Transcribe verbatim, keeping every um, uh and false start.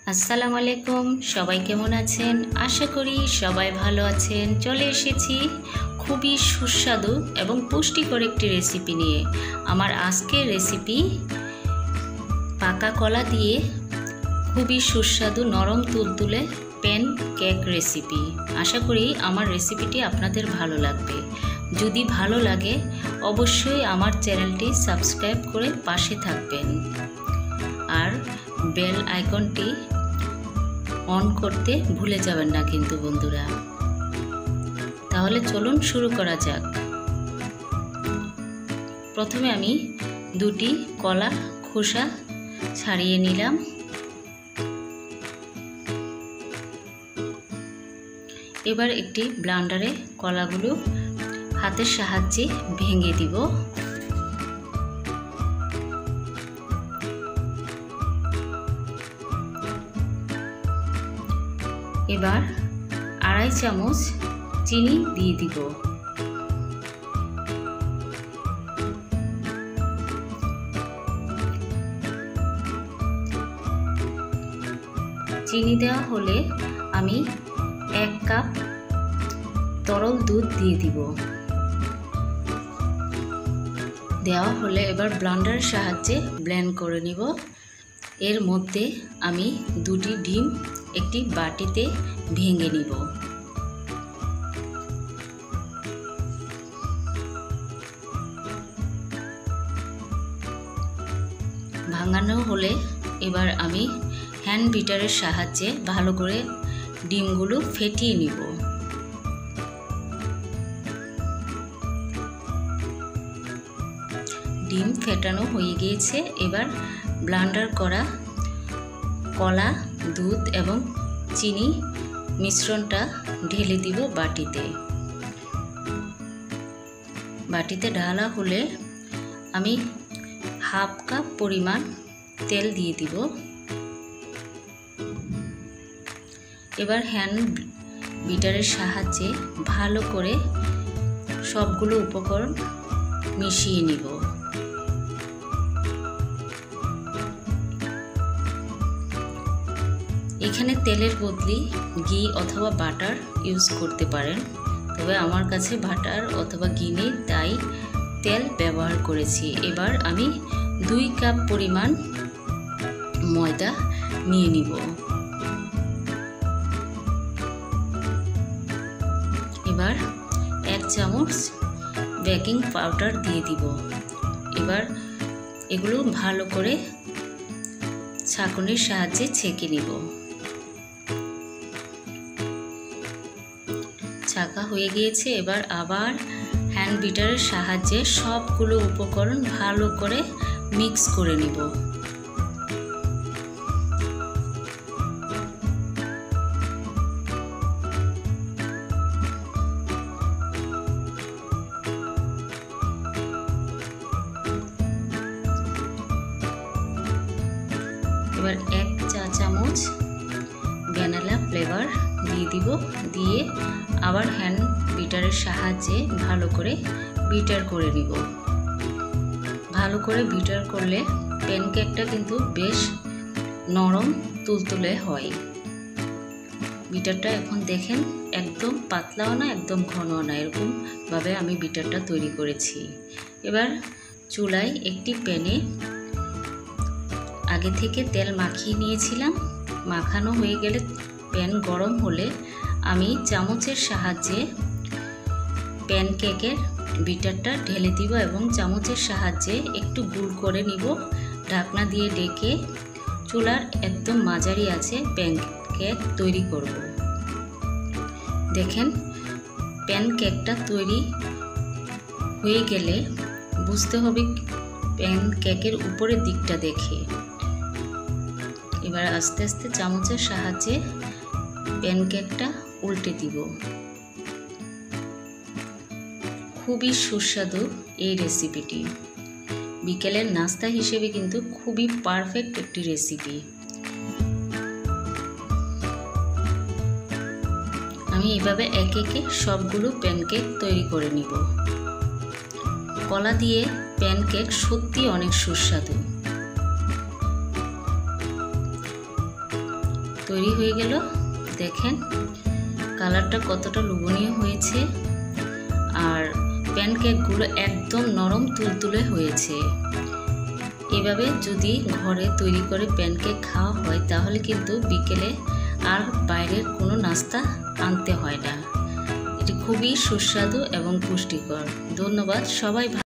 আসসালামু আলাইকুম। সবাই কেমন আছেন? আশা করি সবাই ভালো আছেন। চলে এসেছি খুবই সুস্বাদু এবং পুষ্টিকর একটি রেসিপি নিয়ে। আমার আজকের রেসিপি পাকা কলা দিয়ে খুবই সুস্বাদু নরম তুলতুলে প্যান কেক রেসিপি। আশা করি আমার রেসিপিটি আপনাদের ভালো লাগবে। যদি ভালো লাগে অবশ্যই আমার চ্যানেলটি সাবস্ক্রাইব করে পাশে থাকবেন আর বেল আইকনটি অন করতে ভুলে যাবেন না কিন্তু বন্ধুরা। তাহলে চলুন শুরু করা যাক। প্রথমে আমি দুটি কলা খোসা ছাড়িয়ে নিলাম। এবার একটি ব্লেন্ডারে কলাগুলো হাতের সাহায্যে ভেঙে দিব। এবার আড়াই চামচ চিনি দিয়ে দিব। চিনি দেওয়া হলে আমি এক কাপ তরল দুধ দিয়ে দিব। দেওয়া হলে এবার ব্লেন্ডারের সাহায্যে ব্লেন্ড করে নিব। এর মধ্যে আমি দুটি ডিম একটি বাটিতে ভেঙে নিব। ভাঙানো হলে এবার আমি হ্যান্ড বিটারের সাহায্যে ভালো করে ডিমগুলো ফেটিয়ে নিব। ডিম ফেটানো হয়ে গিয়েছে। এবার ব্লেন্ডার করা কলা, দুধ এবং চিনি মিশ্রণটা ঢেলে দিব বাটিতে। বাটিতে ঢালা হলে আমি হাফ কাপ পরিমাণ তেল দিয়ে দিব। এবার হ্যান্ড বিটারের সাহায্যে ভালো করে সবগুলো উপকরণ মিশিয়ে নিব। এখানে তেলের বদলে ঘি অথবা বাটার ইউজ করতে পারেন, তবে আমার কাছে বাটার অথবা ঘি নেই, তাই তেল ব্যবহার করেছি। এবার আমি দুই কাপ পরিমাণ ময়দা নিয়ে নিব। এবার এক চামচ বেকিং পাউডার দিয়ে দিব। এবার এগুলো ভালো করে ছাঁকনির সাহায্যে ছেঁকে নিব। ছাঁকা হয়ে গিয়েছে। এবার আবার হ্যান্ড বিটারের সাহায্যে সবগুলো উপকরণ ভালো করে মিক্স করে নিব। এবার এক চা চামচ ভ্যানিলা ফ্লেভার দিয়ে দিব। দিয়ে আবার হ্যান্ড বিটারের সাহায্যে ভালো করে বিটার করে নিব। ভালো করে বিটার করলে প্যানকেকটা কিন্তু বেশ নরম তুলতুলে হয়। বিটারটা এখন দেখেন একদম পাতলাও না একদম ঘনও না, এরকমভাবে আমি বিটারটা তৈরি করেছি। এবার চুলায় একটি প্যানে আগে থেকে তেল মাখিয়ে নিয়েছিলাম। মাখানো হয়ে গেলে প্যান গরম হলে আমি চামচের সাহায্যে প্যানকেকের বিটারটা ঢেলে দিব এবং চামচের সাহায্যে একটু গুল করে নিব। ঢাকনা দিয়ে ঢেকে চুলার একদম মাঝারি আছে প্যানকেক তৈরি করব। দেখেন প্যানকেকটা তৈরি হয়ে গেলে বুঝতে হবে প্যানকেকের উপরের দিকটা দেখে। এবার আস্তে আস্তে চামচের সাহায্যে প্যানকেকটা উল্টে দিব। খুবই সুস্বাদু এই রেসিপিটি। বিকেলের নাস্তা হিসেবে কিন্তু খুবই পারফেক্ট একটি রেসিপি। আমি এভাবে একে একে সবগুলো প্যানকেক তৈরি করে নিব। কলা দিয়ে প্যানকেক সত্যি অনেক সুস্বাদু। তৈরি হয়ে গেল। দেখেন কালারটা কতটা লোভনীয় হয়েছে, আর প্যানকেকগুলো একদম নরম তুলতুলে হয়েছে। এভাবে যদি ঘরে তৈরি করে প্যানকেক খাওয়া হয় তাহলে কিন্তু বিকেলে আর বাইরের কোনো নাস্তা আনতে হয় না। এটি খুবই সুস্বাদু এবং পুষ্টিকর। ধন্যবাদ সবাই।